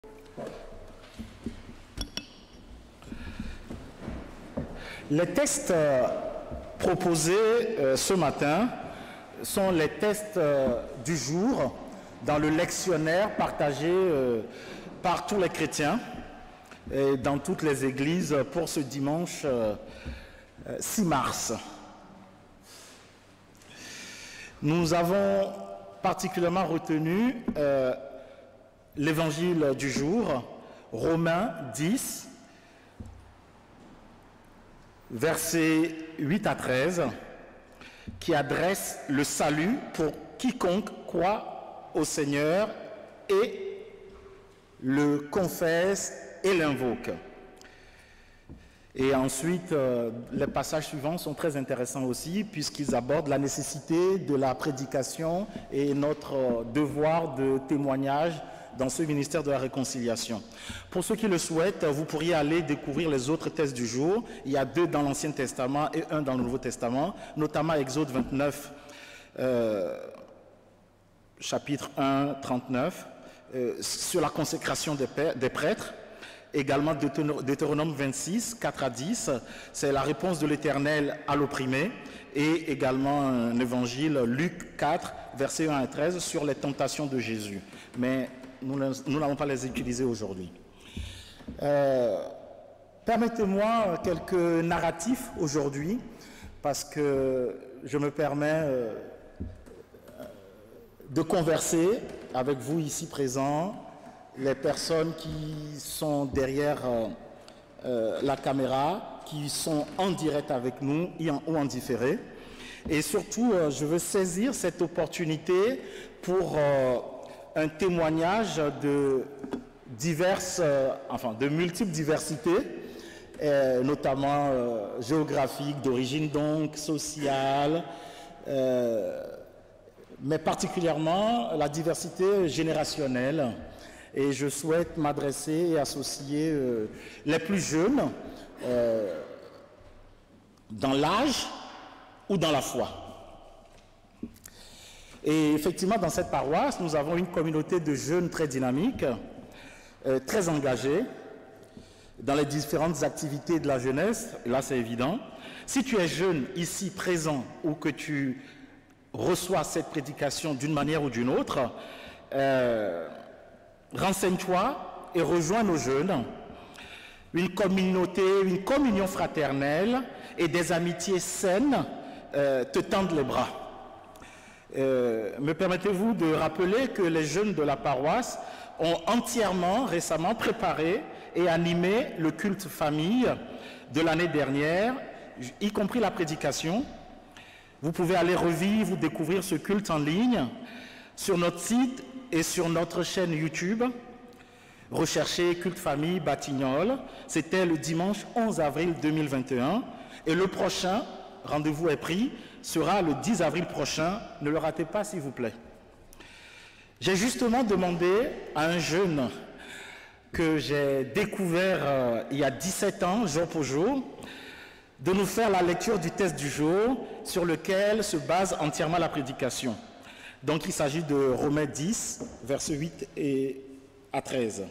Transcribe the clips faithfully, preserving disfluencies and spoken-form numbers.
Les tests euh, proposés euh, ce matin sont les tests euh, du jour dans le lectionnaire partagé euh, par tous les chrétiens et dans toutes les églises pour ce dimanche euh, six mars. Nous avons particulièrement retenu euh, l'évangile du jour, Romains dix, versets huit à treize, qui adresse le salut pour quiconque croit au Seigneur et le confesse et l'invoque. Et ensuite, euh, les passages suivants sont très intéressants aussi, puisqu'ils abordent la nécessité de la prédication et notre euh, devoir de témoignage dans ce ministère de la réconciliation. Pour ceux qui le souhaitent, vous pourriez aller découvrir les autres textes du jour. Il y a deux dans l'Ancien Testament et un dans le Nouveau Testament, notamment Exode vingt-neuf, euh, chapitre un, trente-neuf, euh, sur la consécration des, des prêtres. Également Deutéronome vingt-six, quatre à dix, c'est la réponse de l'Éternel à l'opprimé. Et également un évangile, Luc quatre, versets un à treize, sur les tentations de Jésus. Mais nous n'allons pas les utiliser aujourd'hui. Euh, Permettez-moi quelques narratifs aujourd'hui, parce que je me permets euh, de converser avec vous ici présents, les personnes qui sont derrière euh, euh, la caméra, qui sont en direct avec nous ou en différé. Et surtout, euh, je veux saisir cette opportunité pour euh, un témoignage de diverses, euh, enfin de multiples diversités, euh, notamment euh, géographiques, d'origine donc, sociale, euh, mais particulièrement la diversité générationnelle. Et je souhaite m'adresser et associer euh, les plus jeunes euh, dans l'âge ou dans la foi. Et effectivement, dans cette paroisse, nous avons une communauté de jeunes très dynamique, euh, très engagée dans les différentes activités de la jeunesse. Et là, c'est évident. Si tu es jeune ici présent ou que tu reçois cette prédication d'une manière ou d'une autre, euh, renseigne-toi et rejoins nos jeunes. Une communauté, une communion fraternelle et des amitiés saines euh, te tendent les bras. Euh, me permettez-vous de rappeler que les jeunes de la paroisse ont entièrement, récemment préparé et animé le culte famille de l'année dernière, y compris la prédication. Vous pouvez aller revivre ou découvrir ce culte en ligne sur notre site et sur notre chaîne YouTube. Recherchez Culte Famille Batignolles. C'était le dimanche onze avril deux mille vingt et un. Et le prochain, rendez-vous est pris, sera le dix avril prochain. Ne le ratez pas, s'il vous plaît. J'ai justement demandé à un jeune que j'ai découvert euh, il y a dix-sept ans, jour pour jour, de nous faire la lecture du texte du jour sur lequel se base entièrement la prédication. Donc il s'agit de Romains dix, versets huit et à treize.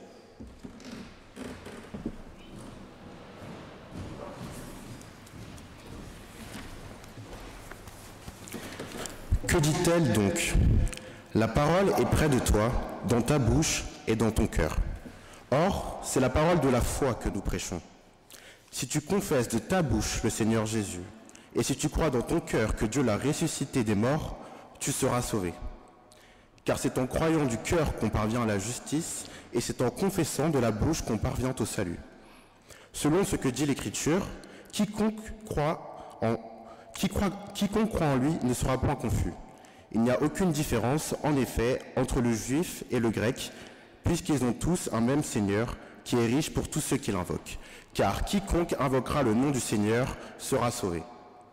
Que dit-elle donc? La parole est près de toi, dans ta bouche et dans ton cœur. Or, c'est la parole de la foi que nous prêchons. Si tu confesses de ta bouche le Seigneur Jésus, et si tu crois dans ton cœur que Dieu l'a ressuscité des morts, tu seras sauvé. Car c'est en croyant du cœur qu'on parvient à la justice, et c'est en confessant de la bouche qu'on parvient au salut. Selon ce que dit l'Écriture, quiconque croit en, qui croit, quiconque croit en lui ne sera point confus. Il n'y a aucune différence, en effet, entre le juif et le grec, puisqu'ils ont tous un même Seigneur, qui est riche pour tous ceux qui l'invoquent. Car quiconque invoquera le nom du Seigneur sera sauvé.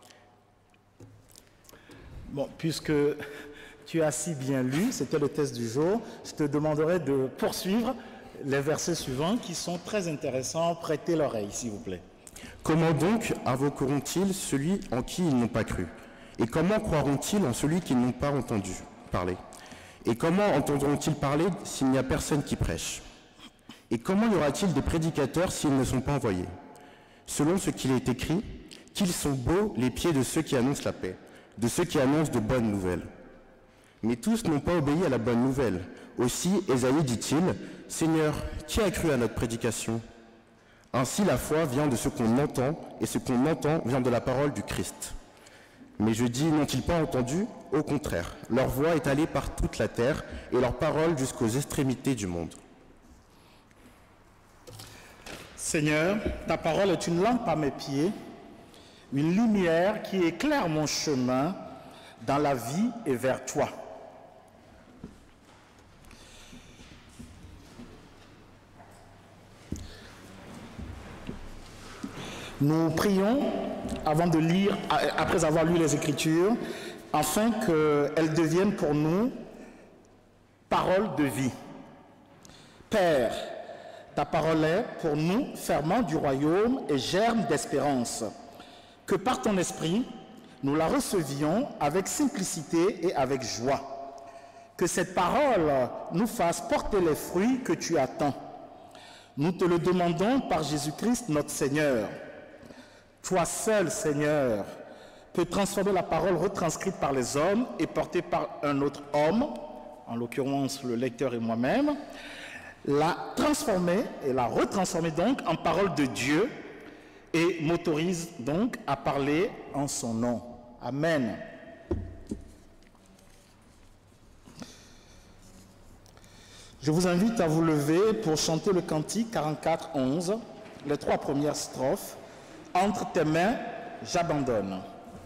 Bon, puisque tu as si bien lu, c'était le texte du jour, je te demanderai de poursuivre les versets suivants qui sont très intéressants. Prêtez l'oreille, s'il vous plaît. Comment donc invoqueront-ils celui en qui ils n'ont pas cru? Et comment croiront-ils en celui qu'ils n'ont pas entendu parler? Et comment entendront-ils parler s'il n'y a personne qui prêche? Et comment y aura-t-il des prédicateurs s'ils ne sont pas envoyés? Selon ce qu'il est écrit, qu'ils sont beaux les pieds de ceux qui annoncent la paix, de ceux qui annoncent de bonnes nouvelles. Mais tous n'ont pas obéi à la bonne nouvelle. Aussi, Ésaïe dit-il, « Seigneur, qui a cru à notre prédication ?» Ainsi, la foi vient de ce qu'on entend, et ce qu'on entend vient de la parole du Christ. Mais je dis, n'ont-ils pas entendu? Au contraire, leur voix est allée par toute la terre, et leur parole jusqu'aux extrémités du monde. Seigneur, ta parole est une lampe à mes pieds, une lumière qui éclaire mon chemin dans la vie et vers toi. Nous prions avant de lire, après avoir lu les Écritures, afin qu'elles deviennent pour nous paroles de vie. Père, ta parole est pour nous ferment du royaume et germe d'espérance. Que par ton esprit, nous la recevions avec simplicité et avec joie. Que cette parole nous fasse porter les fruits que tu attends. Nous te le demandons par Jésus-Christ notre Seigneur. Toi seul, Seigneur, peux transformer la parole retranscrite par les hommes et portée par un autre homme, en l'occurrence le lecteur et moi-même, la transformer et la retransformer donc en parole de Dieu et m'autorise donc à parler en son nom. Amen. Je vous invite à vous lever pour chanter le cantique quarante-quatre onze, les trois premières strophes. Entre tes mains, j'abandonne.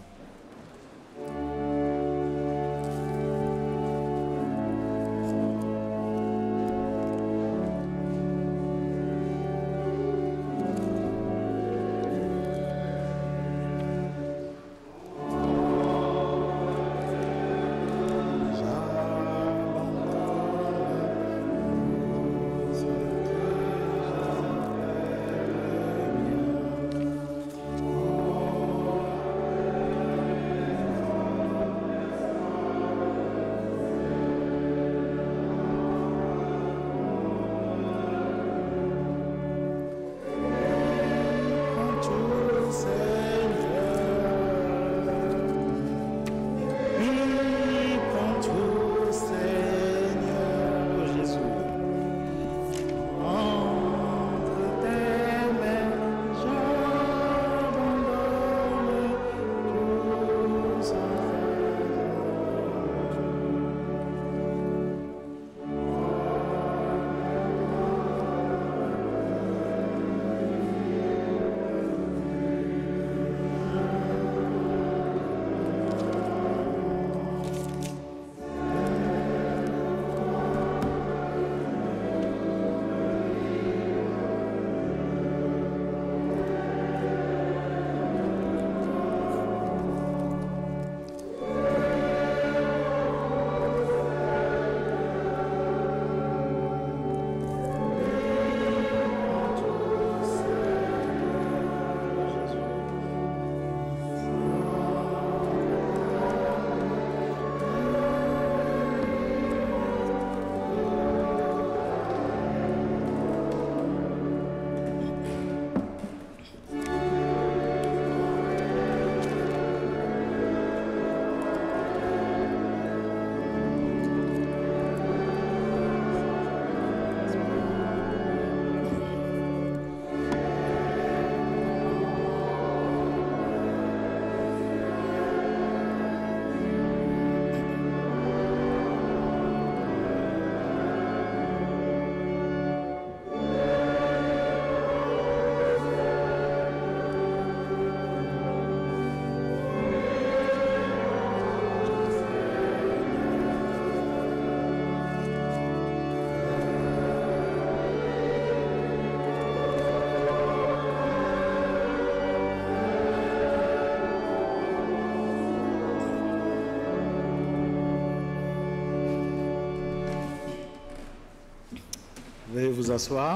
Veuillez vous asseoir.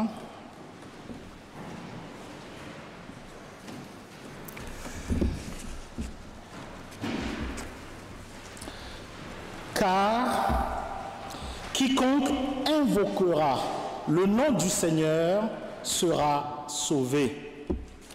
Car quiconque invoquera le nom du Seigneur sera sauvé.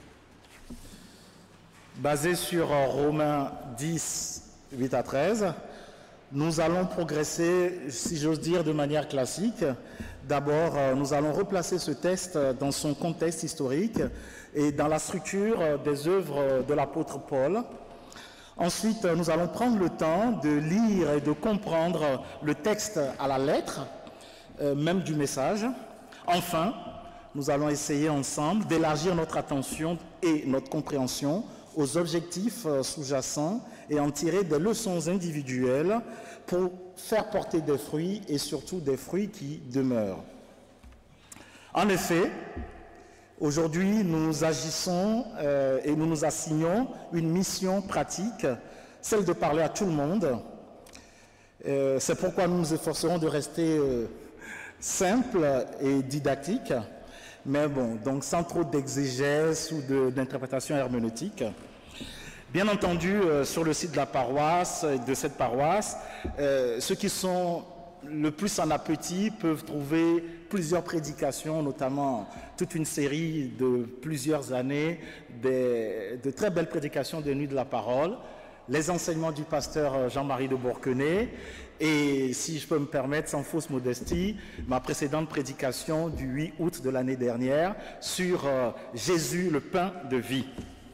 Basé sur Romains dix, huit à treize, nous allons progresser, si j'ose dire, de manière classique. D'abord, nous allons replacer ce texte dans son contexte historique et dans la structure des œuvres de l'apôtre Paul. Ensuite, nous allons prendre le temps de lire et de comprendre le texte à la lettre, euh, même du message. Enfin, nous allons essayer ensemble d'élargir notre attention et notre compréhension aux objectifs euh, sous-jacents et en tirer des leçons individuelles pour faire porter des fruits et surtout des fruits qui demeurent. En effet, aujourd'hui, nous agissons euh, et nous nous assignons une mission pratique, celle de parler à tout le monde. Euh, c'est pourquoi nous nous efforcerons de rester euh, simples et didactiques, mais bon, donc sans trop d'exégèse ou de, d'interprétation herméneutique. Bien entendu, euh, sur le site de la paroisse, de cette paroisse, euh, ceux qui sont le plus en appétit peuvent trouver plusieurs prédications, notamment toute une série de plusieurs années, des, de très belles prédications des Nuits de la Parole, les enseignements du pasteur Jean-Marie de Bourquenay, et si je peux me permettre, sans fausse modestie, ma précédente prédication du huit août de l'année dernière sur euh, Jésus, le pain de vie.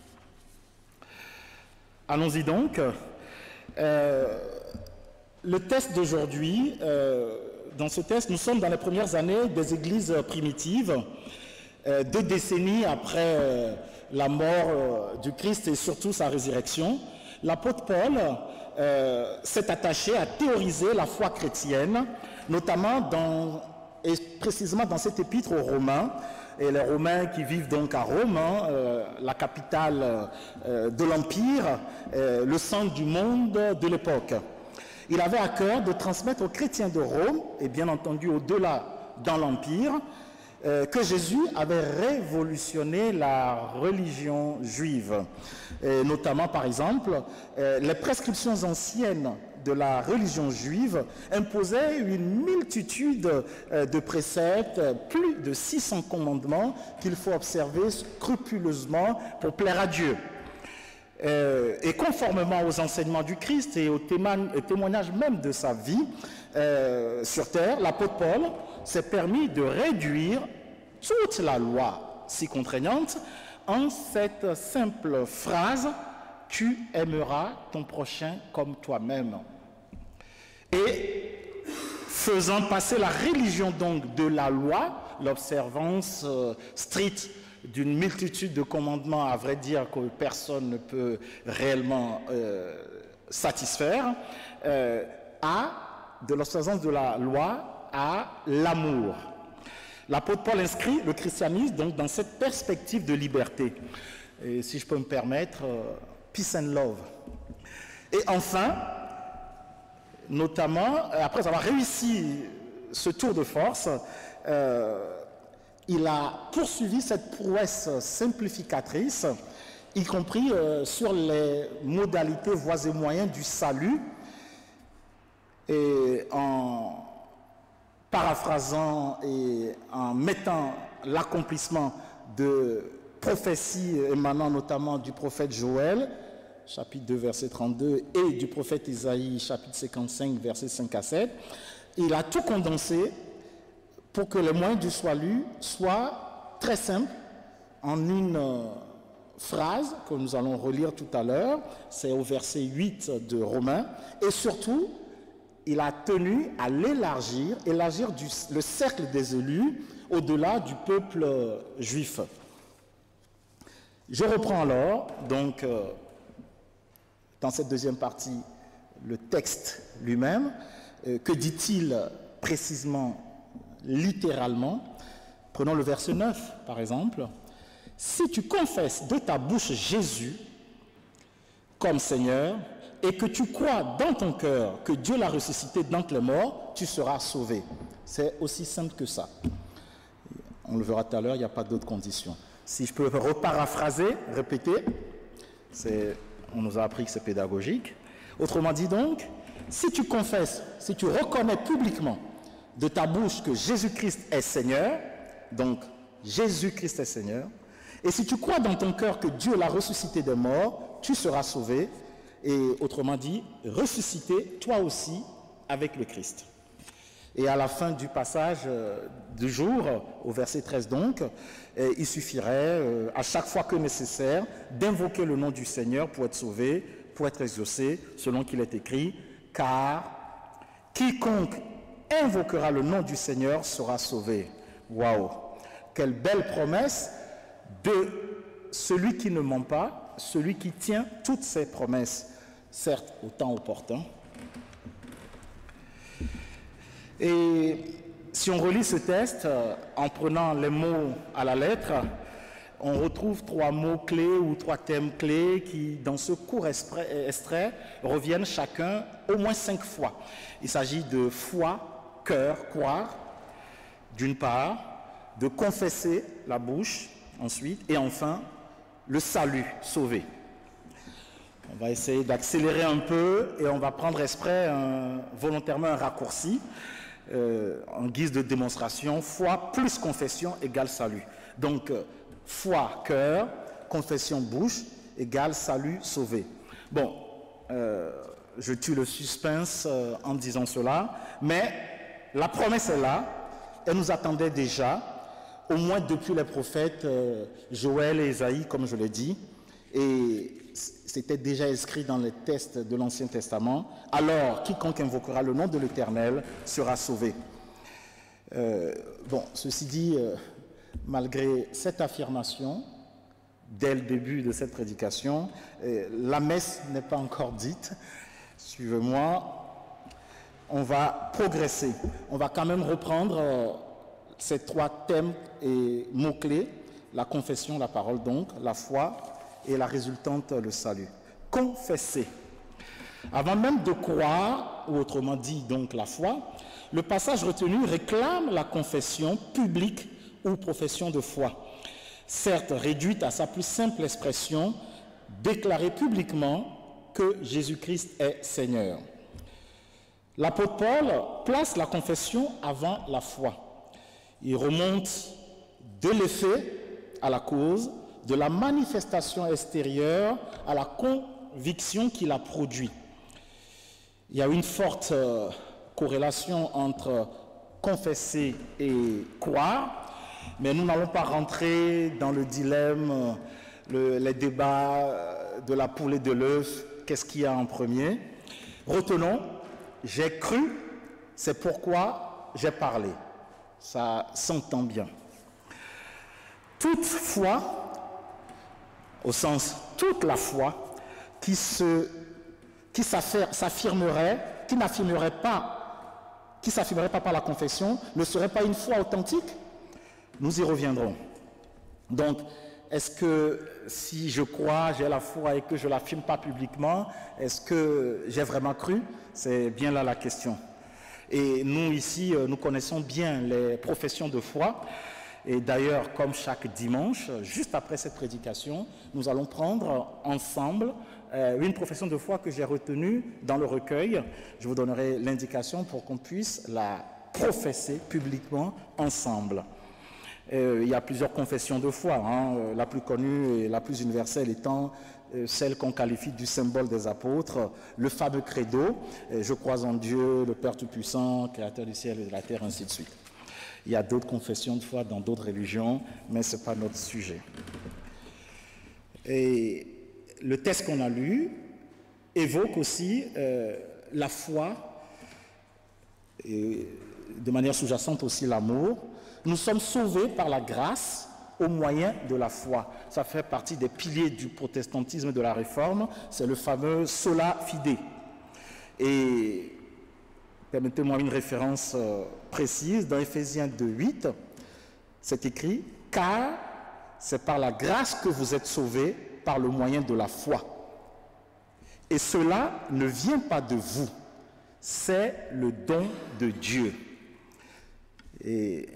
Allons-y donc. Euh, le texte d'aujourd'hui, euh, dans ce texte, nous sommes dans les premières années des églises primitives, euh, deux décennies après euh, la mort euh, du Christ et surtout sa résurrection. L'apôtre Paul euh, s'est attaché à théoriser la foi chrétienne, notamment dans, et précisément dans cette épître aux Romains, et les Romains qui vivent donc à Rome, hein, euh, la capitale euh, de l'Empire, euh, le centre du monde de l'époque. Il avait à cœur de transmettre aux chrétiens de Rome, et bien entendu au-delà dans l'Empire, euh, que Jésus avait révolutionné la religion juive. Et notamment, par exemple, euh, les prescriptions anciennes de la religion juive imposaient une multitude euh, de préceptes, plus de six cents commandements qu'il faut observer scrupuleusement pour plaire à Dieu. Euh, et conformément aux enseignements du Christ et au témoignage même de sa vie euh, sur terre, l'apôtre Paul s'est permis de réduire toute la loi si contraignante en cette simple phrase « Tu aimeras ton prochain comme toi-même ». Et faisant passer la religion donc de la loi, l'observance euh, stricte d'une multitude de commandements, à vrai dire, que personne ne peut réellement euh, satisfaire, euh, à, de l'observance de la loi à l'amour. L'apôtre Paul inscrit le christianisme donc dans cette perspective de liberté. Et si je peux me permettre, euh, peace and love. Et enfin, notamment, après avoir réussi ce tour de force, euh, il a poursuivi cette prouesse simplificatrice, y compris euh, sur les modalités, voies et moyens du salut, et en paraphrasant et en mettant l'accomplissement de prophéties émanant notamment du prophète Joël, chapitre deux, verset trente-deux, et du prophète Isaïe, chapitre cinquante-cinq, versets cinq à sept, il a tout condensé pour que les moyens du salut soient très simples, en une euh, phrase que nous allons relire tout à l'heure, c'est au verset huit de Romains, et surtout, il a tenu à l'élargir, élargir du, le cercle des élus au-delà du peuple euh, juif. Je reprends alors, donc, euh, dans cette deuxième partie, le texte lui-même. Euh, que dit-il précisément, littéralement? Prenons le verset neuf, par exemple. « Si tu confesses de ta bouche Jésus comme Seigneur, et que tu crois dans ton cœur que Dieu l'a ressuscité d'entre les morts, tu seras sauvé. » C'est aussi simple que ça. On le verra tout à l'heure, il n'y a pas d'autres conditions. Si je peux reparaphraser, répéter, on nous a appris que c'est pédagogique. Autrement dit donc, si tu confesses, si tu reconnais publiquement de ta bouche que Jésus-Christ est Seigneur, donc Jésus-Christ est Seigneur, et si tu crois dans ton cœur que Dieu l'a ressuscité des morts, tu seras sauvé, et autrement dit, ressuscité toi aussi avec le Christ. Et à la fin du passage euh, du jour, au verset treize donc, euh, il suffirait, euh, à chaque fois que nécessaire, d'invoquer le nom du Seigneur pour être sauvé, pour être exaucé, selon qu'il est écrit, car quiconque invoquera le nom du Seigneur sera sauvé. Waouh! Quelle belle promesse de celui qui ne ment pas, celui qui tient toutes ses promesses, certes au temps opportun. Et si on relit ce texte, euh, en prenant les mots à la lettre, on retrouve trois mots clés ou trois thèmes clés qui, dans ce court extrait, reviennent chacun au moins cinq fois. Il s'agit de foi, cœur, croire, d'une part, de confesser la bouche, ensuite, et enfin, le salut, sauver. On va essayer d'accélérer un peu et on va prendre exprès un, volontairement un raccourci euh, en guise de démonstration. Foi plus confession égale salut. Donc, euh, foi, cœur, confession, bouche égale salut, sauvé. Bon, euh, je tue le suspense euh, en disant cela, mais la promesse est là, elle nous attendait déjà, au moins depuis les prophètes euh, Joël et Ésaïe, comme je l'ai dit, et c'était déjà inscrit dans les textes de l'Ancien Testament. Alors, quiconque invoquera le nom de l'Éternel sera sauvé. Euh, bon, ceci dit, euh, malgré cette affirmation, dès le début de cette prédication, euh, la messe n'est pas encore dite. Suivez-moi. On va progresser. On va quand même reprendre euh, ces trois thèmes et mots-clés, la confession, la parole donc, la foi, et la résultante, le salut. Confesser. Avant même de croire, ou autrement dit donc la foi, le passage retenu réclame la confession publique ou profession de foi, certes réduite à sa plus simple expression, déclarer publiquement que Jésus-Christ est Seigneur. L'apôtre Paul place la confession avant la foi. Il remonte de l'effet à la cause, de la manifestation extérieure à la conviction qu'il a produit. Il y a une forte euh, corrélation entre confesser et croire, mais nous n'allons pas rentrer dans le dilemme, le, les débats de la poule et de l'œuf, qu'est-ce qu'il y a en premier. Retenons, j'ai cru, c'est pourquoi j'ai parlé. Ça s'entend bien. Toute foi, au sens toute la foi, qui se, qui s'affirmerait, qui n'affirmerait pas, qui s'affirmerait pas par la confession, ne serait pas une foi authentique. Nous y reviendrons. Donc, est-ce que si je crois, j'ai la foi et que je ne l'affirme pas publiquement, est-ce que j'ai vraiment cru? C'est bien là la question. Et nous ici, nous connaissons bien les professions de foi. Et d'ailleurs, comme chaque dimanche, juste après cette prédication, nous allons prendre ensemble euh, une profession de foi que j'ai retenue dans le recueil. Je vous donnerai l'indication pour qu'on puisse la professer publiquement ensemble. Euh, il y a plusieurs confessions de foi, hein, la plus connue et la plus universelle étant euh, celle qu'on qualifie du symbole des apôtres, le fameux credo, euh, je crois en Dieu, le Père Tout-Puissant, Créateur du ciel et de la terre, ainsi de suite. Il y a d'autres confessions de foi dans d'autres religions, mais ce n'est pas notre sujet. Et le texte qu'on a lu évoque aussi euh, la foi, et de manière sous-jacente aussi l'amour. Nous sommes sauvés par la grâce au moyen de la foi. Ça fait partie des piliers du protestantisme de la Réforme, c'est le fameux sola fide. Et permettez-moi une référence euh, précise. Dans Éphésiens deux, huit, c'est écrit « Car c'est par la grâce que vous êtes sauvés par le moyen de la foi. Et cela ne vient pas de vous, c'est le don de Dieu. » Et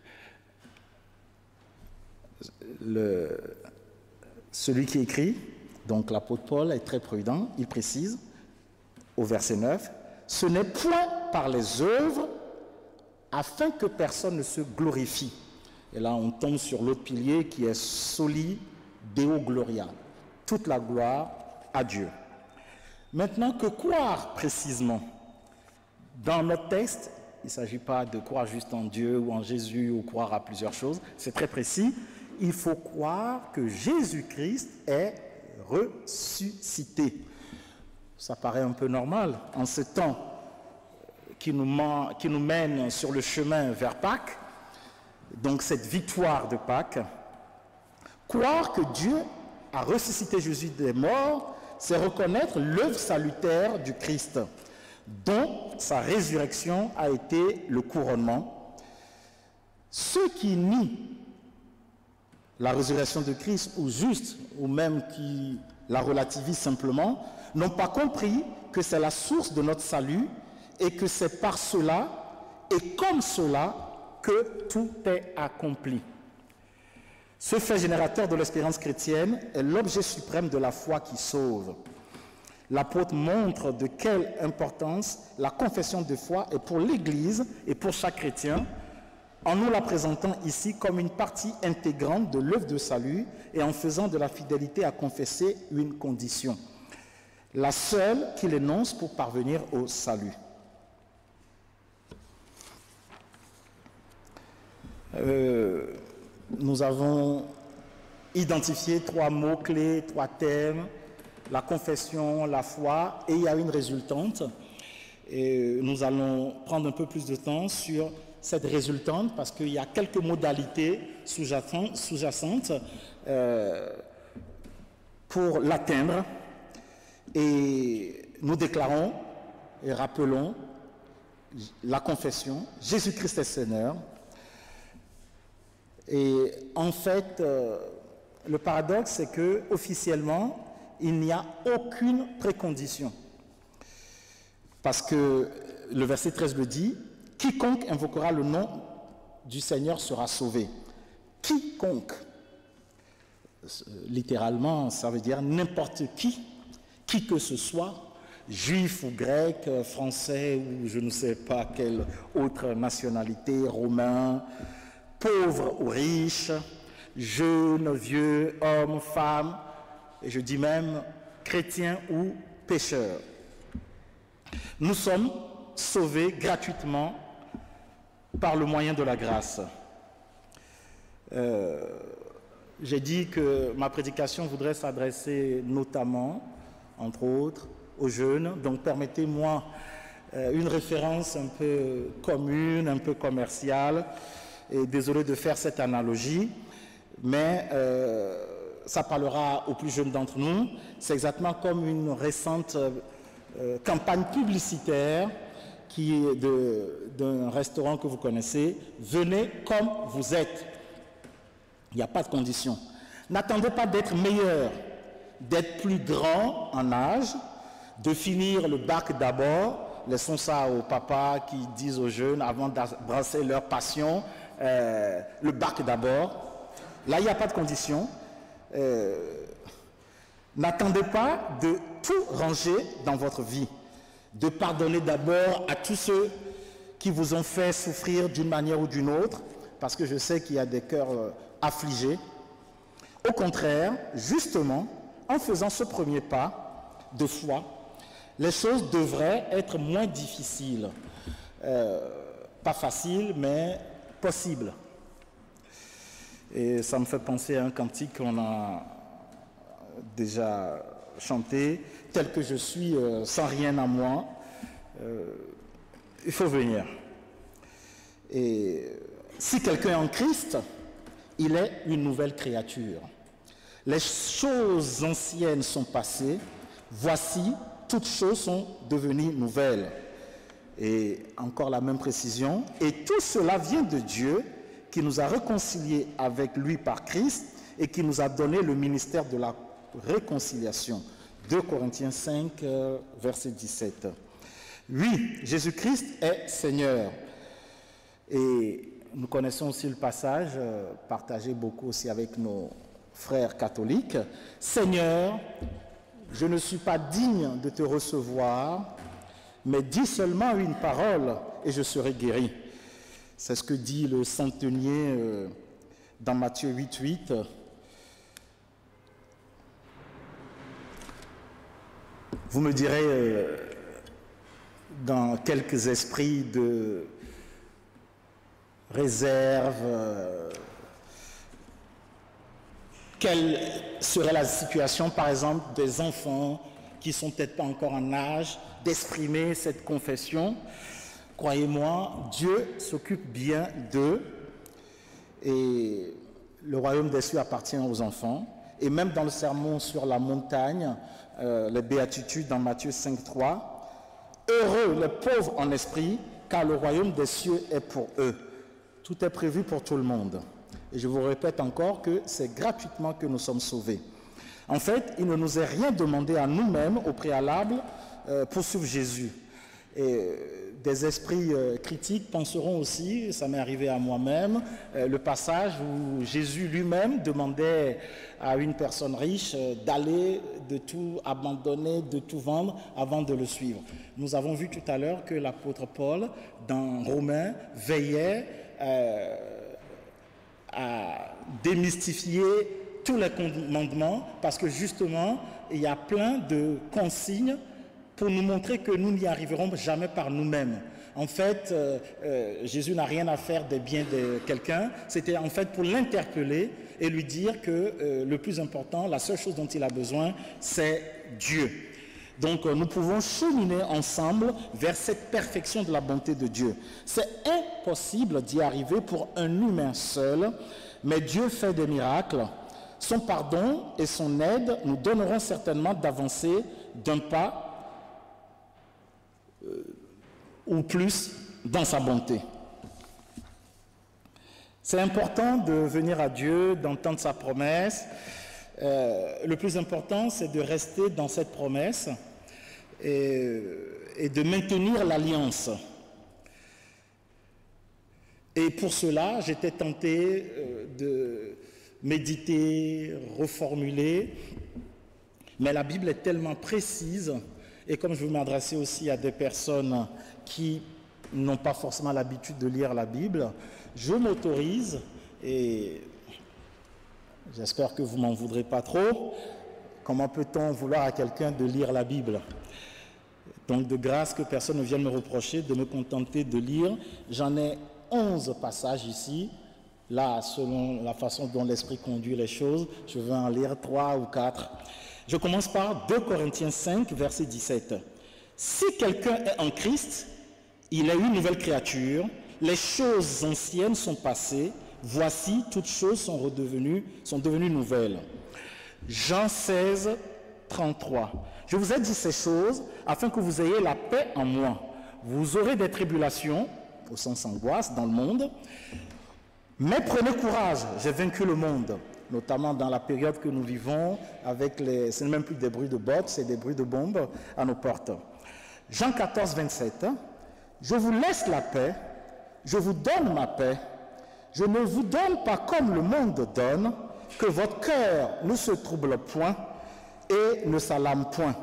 le, celui qui écrit, donc l'apôtre Paul est très prudent, il précise au verset neuf, « Ce n'est point par les œuvres, afin que personne ne se glorifie. Et là, on tombe sur l'autre pilier qui est soli Deo Gloria. Toute la gloire à Dieu. Maintenant, que croire précisément? Dans notre texte, il ne s'agit pas de croire juste en Dieu ou en Jésus ou croire à plusieurs choses. C'est très précis. Il faut croire que Jésus-Christ est ressuscité. Ça paraît un peu normal en ce temps qui nous, man- qui nous mène sur le chemin vers Pâques. Donc cette victoire de Pâques. Croire que Dieu a ressuscité Jésus des morts, c'est reconnaître l'œuvre salutaire du Christ, dont sa résurrection a été le couronnement. Ceux qui nient la résurrection de Christ, ou juste, ou même qui la relativisent simplement, n'ont pas compris que c'est la source de notre salut et que c'est par cela et comme cela que tout est accompli. Ce fait générateur de l'espérance chrétienne est l'objet suprême de la foi qui sauve. L'apôtre montre de quelle importance la confession de foi est pour l'Église et pour chaque chrétien, en nous la présentant ici comme une partie intégrante de l'œuvre de salut et en faisant de la fidélité à confesser une condition, la seule qu'il énonce pour parvenir au salut. Euh, nous avons identifié trois mots-clés, trois thèmes, la confession, la foi, et il y a une résultante. Et nous allons prendre un peu plus de temps sur cette résultante parce qu'il y a quelques modalités sous-jacentes euh, pour l'atteindre. Et nous déclarons et rappelons la confession, Jésus-Christ est Seigneur. Et en fait, euh, le paradoxe, c'est que officiellement, il n'y a aucune précondition. Parce que le verset treize le dit, « Quiconque invoquera le nom du Seigneur sera sauvé. » Quiconque. Littéralement, ça veut dire n'importe qui, qui que ce soit, juif ou grec, français ou je ne sais pas quelle autre nationalité, romain, pauvre ou riche, jeune, vieux, homme, femme, et je dis même chrétien ou pécheur. Nous sommes sauvés gratuitement par le moyen de la grâce. Euh, j'ai dit que ma prédication voudrait s'adresser notamment, entre autres, aux jeunes. Donc permettez-moi euh, une référence un peu commune, un peu commerciale. Et désolé de faire cette analogie, mais euh, ça parlera aux plus jeunes d'entre nous. C'est exactement comme une récente euh, campagne publicitaire qui est d'un restaurant que vous connaissez. Venez comme vous êtes. Il n'y a pas de condition. N'attendez pas d'être meilleur, d'être plus grand en âge, de finir le bac d'abord. Laissons ça aux papas qui disent aux jeunes avant d'embrasser leur passion. Euh, le bac d'abord. Là, il n'y a pas de condition. Euh, N'attendez pas de tout ranger dans votre vie, de pardonner d'abord à tous ceux qui vous ont fait souffrir d'une manière ou d'une autre, parce que je sais qu'il y a des cœurs euh, affligés. Au contraire, justement, en faisant ce premier pas de foi, les choses devraient être moins difficiles. Euh, pas faciles, mais possible. Et ça me fait penser à un cantique qu'on a déjà chanté, tel que je suis, euh, sans rien à moi, euh, il faut venir. Et si quelqu'un est en Christ, il est une nouvelle créature. Les choses anciennes sont passées, voici, toutes choses sont devenues nouvelles. Et encore la même précision, et tout cela vient de Dieu qui nous a réconciliés avec lui par Christ et qui nous a donné le ministère de la réconciliation. deux Corinthiens cinq, euh, verset dix-sept. Oui, Jésus-Christ est Seigneur. Et nous connaissons aussi le passage, euh, partagé beaucoup aussi avec nos frères catholiques. Seigneur, je ne suis pas digne de te recevoir, mais dis seulement une parole et je serai guéri. C'est ce que dit le centenier euh, dans Matthieu huit, huit. Vous me direz, euh, dans quelques esprits de réserve, euh, quelle serait la situation, par exemple, des enfants qui ne sont peut-être pas encore en âge d'exprimer cette confession? Croyez-moi, Dieu s'occupe bien d'eux et le royaume des cieux appartient aux enfants. Et même dans le sermon sur la montagne, euh, les béatitudes dans Matthieu cinq, trois, heureux les pauvres en esprit, car le royaume des cieux est pour eux. Tout est prévu pour tout le monde. Et je vous répète encore que c'est gratuitement que nous sommes sauvés. En fait, il ne nous est rien demandé à nous-mêmes au préalable euh, pour suivre Jésus. Et euh, des esprits euh, critiques penseront aussi, ça m'est arrivé à moi-même, euh, le passage où Jésus lui-même demandait à une personne riche euh, d'aller, de tout abandonner, de tout vendre avant de le suivre. Nous avons vu tout à l'heure que l'apôtre Paul, dans Romains, veillait euh, à démystifier tous les commandements parce que justement, il y a plein de consignes pour nous montrer que nous n'y arriverons jamais par nous-mêmes. En fait, euh, euh, Jésus n'a rien à faire des biens de quelqu'un. C'était en fait pour l'interpeller et lui dire que euh, le plus important, la seule chose dont il a besoin, c'est Dieu. Donc euh, nous pouvons cheminer ensemble vers cette perfection de la bonté de Dieu. C'est impossible d'y arriver pour un humain seul, mais Dieu fait des miracles. Son pardon et son aide nous donneront certainement d'avancer d'un pas euh, ou plus dans sa bonté. C'est important de venir à Dieu, d'entendre sa promesse. Euh, le plus important, c'est de rester dans cette promesse et, et de maintenir l'alliance. Et pour cela, j'étais tenté euh, de méditer, reformuler, mais la Bible est tellement précise, et comme je veux m'adresser aussi à des personnes qui n'ont pas forcément l'habitude de lire la Bible, je m'autorise, et j'espère que vous m'en voudrez pas trop, comment peut-on vouloir à quelqu'un de lire la Bible? Donc de grâce que personne ne vienne me reprocher de me contenter de lire. J'en ai onze passages ici. Là, selon la façon dont l'Esprit conduit les choses, je vais en lire trois ou quatre. Je commence par deux Corinthiens cinq, verset dix-sept. « Si quelqu'un est en Christ, il est une nouvelle créature. Les choses anciennes sont passées. Voici, toutes choses sont redevenues, sont devenues nouvelles. » Jean seize, trente-trois. « Je vous ai dit ces choses afin que vous ayez la paix en moi. Vous aurez des tribulations, au sens angoisse, dans le monde. Mais prenez courage, j'ai vaincu le monde. » Notamment dans la période que nous vivons, avec les, ce n'est même plus des bruits de bottes, c'est des bruits de bombes à nos portes. Jean quatorze, vingt-sept. Je vous laisse la paix, je vous donne ma paix. Je ne vous donne pas comme le monde donne, que votre cœur ne se trouble point et ne s'alarme point.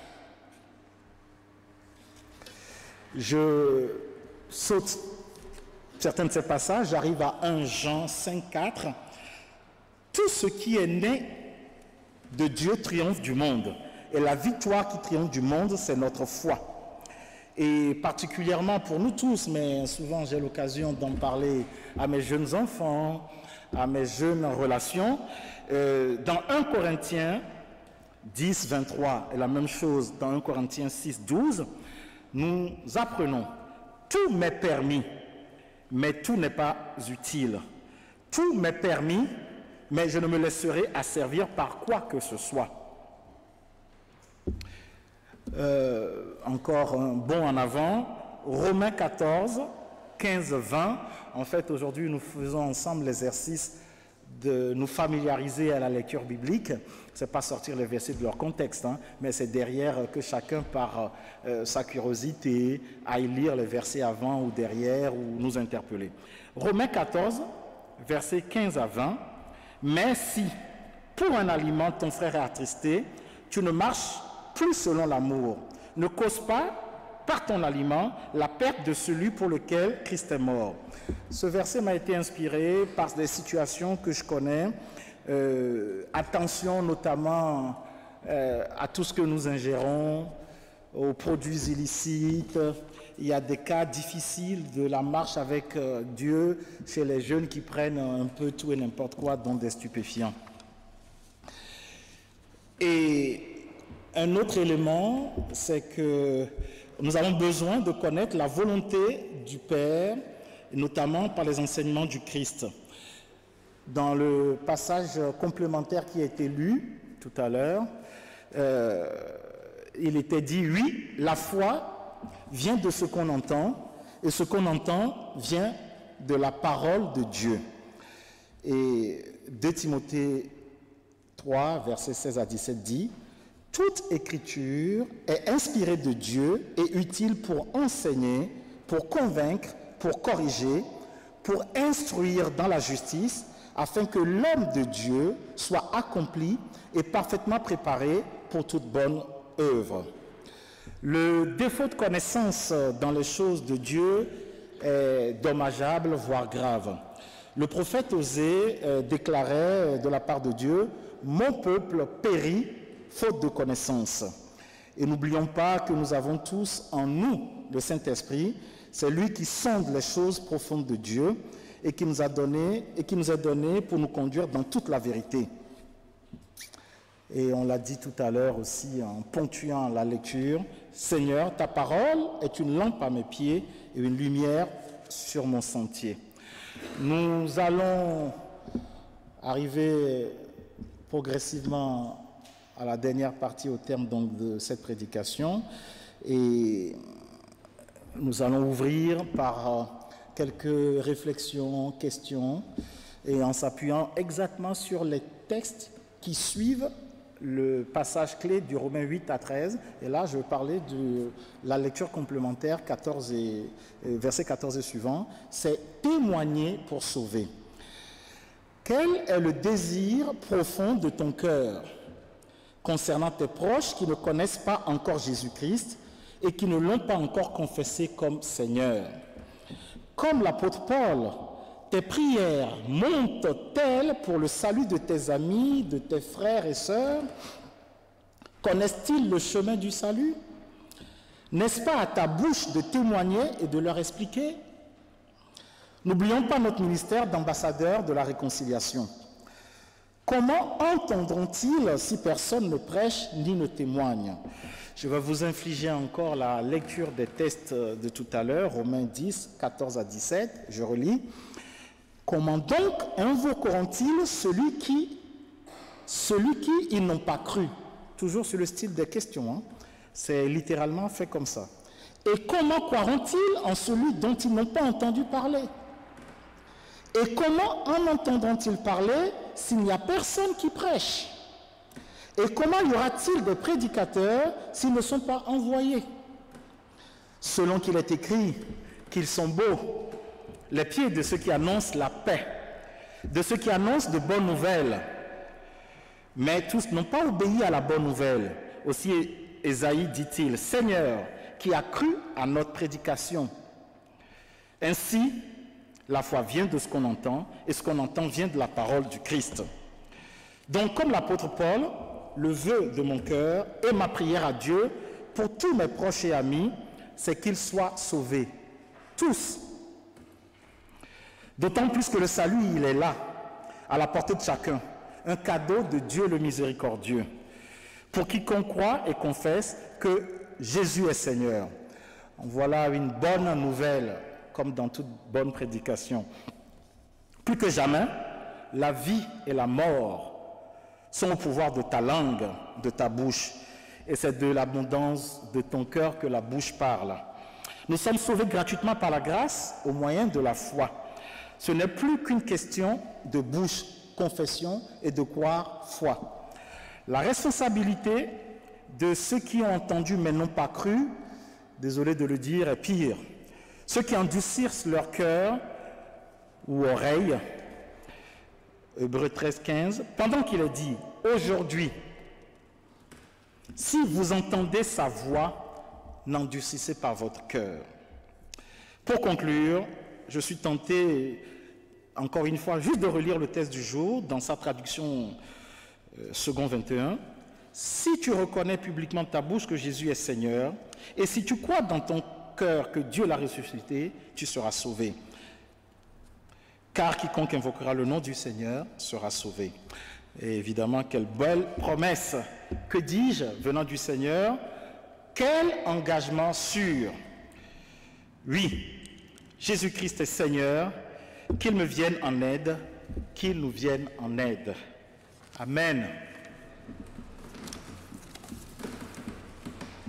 Je saute certains de ces passages, j'arrive à un Jean cinq, quatre. Tout ce qui est né de Dieu triomphe du monde. Et la victoire qui triomphe du monde, c'est notre foi. Et particulièrement pour nous tous, mais souvent j'ai l'occasion d'en parler à mes jeunes enfants, à mes jeunes relations. Euh, dans un Corinthiens dix, vingt-trois, et la même chose dans un Corinthiens six, douze, nous apprenons « Tout m'est permis, mais tout n'est pas utile. Tout m'est permis, mais je ne me laisserai asservir par quoi que ce soit. » Euh, encore un bond en avant, Romains quatorze, quinze, vingt. En fait, aujourd'hui, nous faisons ensemble l'exercice de nous familiariser à la lecture biblique. Ce n'est pas sortir les versets de leur contexte, hein, mais c'est derrière que chacun, par euh, sa curiosité, aille lire les versets avant ou derrière ou nous interpeller. Romains quatorze, versets quinze à vingt. Mais si, pour un aliment, ton frère est attristé, tu ne marches plus selon l'amour. Ne cause pas par ton aliment la perte de celui pour lequel Christ est mort. Ce verset m'a été inspiré par des situations que je connais. Euh, attention notamment euh, à tout ce que nous ingérons, aux produits illicites. Il y a des cas difficiles de la marche avec euh, Dieu chez les jeunes qui prennent un peu tout et n'importe quoi, dont des stupéfiants. Et un autre élément, c'est que nous avons besoin de connaître la volonté du Père, notamment par les enseignements du Christ. Dans le passage complémentaire qui a été lu tout à l'heure, euh, il était dit, oui, la foi vient de ce qu'on entend, et ce qu'on entend vient de la parole de Dieu. Et deux Timothée trois, versets seize à dix-sept dit, « Toute écriture est inspirée de Dieu et utile pour enseigner, pour convaincre, pour corriger, pour instruire dans la justice, afin que l'homme de Dieu soit accompli et parfaitement préparé pour toute bonne œuvre. » Le défaut de connaissance dans les choses de Dieu est dommageable, voire grave. Le prophète Osée euh, déclarait de la part de Dieu, « Mon peuple périt faute de connaissance. » Et n'oublions pas que nous avons tous en nous le Saint-Esprit, c'est lui qui sonde les choses profondes de Dieu et qui nous a donné, et qui nous a donné pour nous conduire dans toute la vérité. Et on l'a dit tout à l'heure aussi en ponctuant la lecture, « Seigneur, ta parole est une lampe à mes pieds et une lumière sur mon sentier. » Nous allons arriver progressivement à la dernière partie au terme donc de cette prédication et nous allons ouvrir par quelques réflexions, questions et en s'appuyant exactement sur les textes qui suivent le passage clé du Romains huit à treize. Et là, je vais parler de la lecture complémentaire quatorze et, verset quatorze et suivant. C'est témoigner pour sauver. Quel est le désir profond de ton cœur concernant tes proches qui ne connaissent pas encore Jésus-Christ et qui ne l'ont pas encore confessé comme Seigneur? Comme l'apôtre Paul, tes prières montent-elles pour le salut de tes amis, de tes frères et sœurs? Connaissent-ils le chemin du salut? N'est-ce pas à ta bouche de témoigner et de leur expliquer? N'oublions pas notre ministère d'ambassadeur de la réconciliation. Comment entendront-ils si personne ne prêche ni ne témoigne? Je vais vous infliger encore la lecture des textes de tout à l'heure, Romains dix, quatorze à dix-sept, je relis. Comment donc invoqueront-ils celui qui, celui qui ils n'ont pas cru? Toujours sur le style des questions, hein. C'est littéralement fait comme ça. Et comment croiront-ils en celui dont ils n'ont pas entendu parler? Et comment en entendront-ils parler s'il n'y a personne qui prêche? Et comment y aura-t-il des prédicateurs s'ils ne sont pas envoyés? Selon qu'il est écrit qu'ils sont beaux, les pieds de ceux qui annoncent la paix, de ceux qui annoncent de bonnes nouvelles. Mais tous n'ont pas obéi à la bonne nouvelle. Aussi Ésaïe dit-il, « Seigneur, qui a cru à notre prédication ?» Ainsi, la foi vient de ce qu'on entend, et ce qu'on entend vient de la parole du Christ. Donc, comme l'apôtre Paul, le vœu de mon cœur et ma prière à Dieu pour tous mes proches et amis, c'est qu'ils soient sauvés, tous. D'autant plus que le salut, il est là, à la portée de chacun, un cadeau de Dieu le miséricordieux, pour quiconque croit et confesse que Jésus est Seigneur. Voilà une bonne nouvelle, comme dans toute bonne prédication. Plus que jamais, la vie et la mort sont au pouvoir de ta langue, de ta bouche, et c'est de l'abondance de ton cœur que la bouche parle. Nous sommes sauvés gratuitement par la grâce au moyen de la foi. Ce n'est plus qu'une question de bouche, confession et de croire foi. La responsabilité de ceux qui ont entendu mais n'ont pas cru, désolé de le dire, est pire. Ceux qui endurcissent leur cœur ou oreille, Hébreux treize, quinze, pendant qu'il est dit « Aujourd'hui, si vous entendez sa voix, n'endurcissez pas votre cœur. Pour conclure, je suis tenté, encore une fois, juste de relire le texte du jour dans sa traduction euh, second vingt et un. Si tu reconnais publiquement de ta bouche que Jésus est Seigneur, et si tu crois dans ton cœur que Dieu l'a ressuscité, tu seras sauvé. Car quiconque invoquera le nom du Seigneur sera sauvé. Et évidemment, quelle belle promesse. Que dis-je venant du Seigneur? Quel engagement sûr. Oui, Jésus-Christ est Seigneur, qu'il me vienne en aide, qu'il nous vienne en aide. Amen.